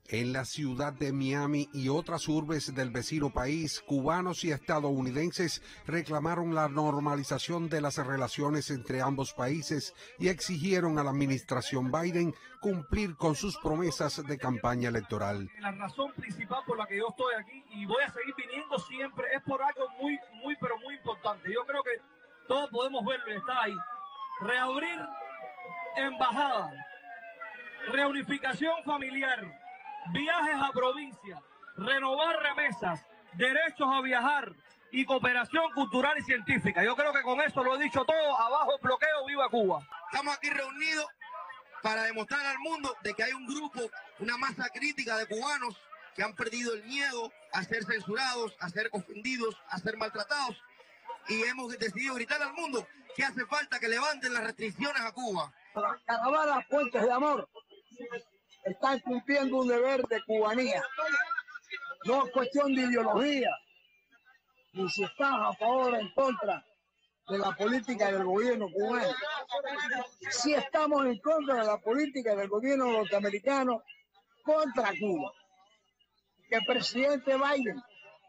En la ciudad de Miami y otras urbes del vecino país, cubanos y estadounidenses reclamaron la normalización de las relaciones entre ambos países y exigieron a la administración Biden cumplir con sus promesas de campaña electoral. La razón principal por la que yo estoy aquí y voy a seguir viniendo siempre es por algo muy importante. Yo creo que todos podemos verlo y está ahí. Reabrir embajadas, reunificación familiar, viajes a provincia, renovar remesas, derechos a viajar y cooperación cultural y científica. Yo creo que con esto lo he dicho todo. Abajo el bloqueo, viva Cuba. Estamos aquí reunidos para demostrar al mundo de que hay un grupo, una masa crítica de cubanos que han perdido el miedo a ser censurados, a ser ofendidos, a ser maltratados. Y hemos decidido gritar al mundo que hace falta que levanten las restricciones a Cuba. Las caravanas Puentes de Amor están cumpliendo un deber de cubanía. No es cuestión de ideología, ni si estás a favor o en contra de la política del gobierno cubano. Sí estamos en contra de la política del gobierno norteamericano contra Cuba. Que el presidente Biden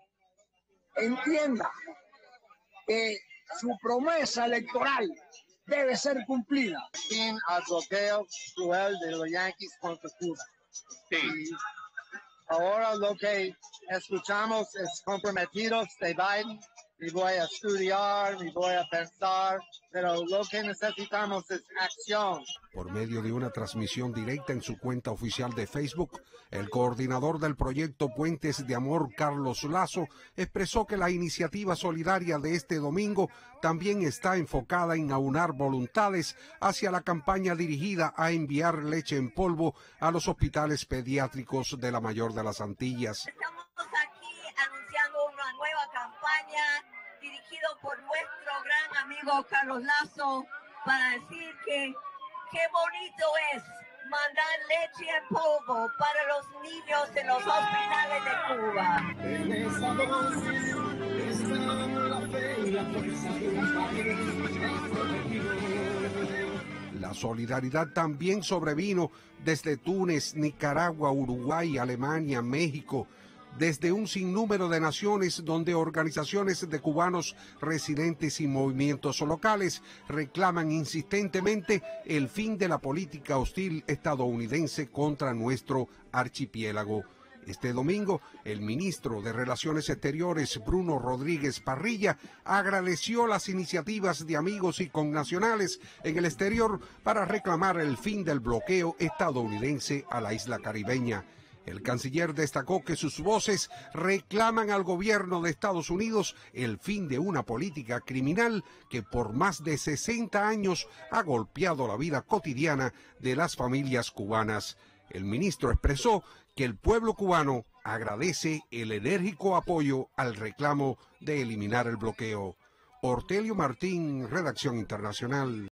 entienda que su promesa electoral debe ser cumplida. Fin al bloqueo cruel de los Yankees contra Cuba. Sí. Y ahora lo que escuchamos es comprometidos de Biden. Y voy a estudiar, y voy a pensar, pero lo que necesitamos es acción. Por medio de una transmisión directa en su cuenta oficial de Facebook, el coordinador del proyecto Puentes de Amor, Carlos Lazo, expresó que la iniciativa solidaria de este domingo también está enfocada en aunar voluntades hacia la campaña dirigida a enviar leche en polvo a los hospitales pediátricos de la mayor de las Antillas. Estamos aquí anunciando una nueva campaña dirigido por nuestro gran amigo Carlos Lazo para decir que qué bonito es mandar leche en polvo para los niños en los hospitales de Cuba. En esa voz está la fe y la fuerza de un La solidaridad también sobrevino desde Túnez, Nicaragua, Uruguay, Alemania, México, desde un sinnúmero de naciones donde organizaciones de cubanos residentes y movimientos locales reclaman insistentemente el fin de la política hostil estadounidense contra nuestro archipiélago. Este domingo, el ministro de Relaciones Exteriores, Bruno Rodríguez Parrilla, agradeció las iniciativas de amigos y connacionales en el exterior para reclamar el fin del bloqueo estadounidense a la isla caribeña. El canciller destacó que sus voces reclaman al gobierno de Estados Unidos el fin de una política criminal que por más de 60 años ha golpeado la vida cotidiana de las familias cubanas. El ministro expresó que el pueblo cubano agradece el enérgico apoyo al reclamo de eliminar el bloqueo. Ortelio Martín, Redacción Internacional.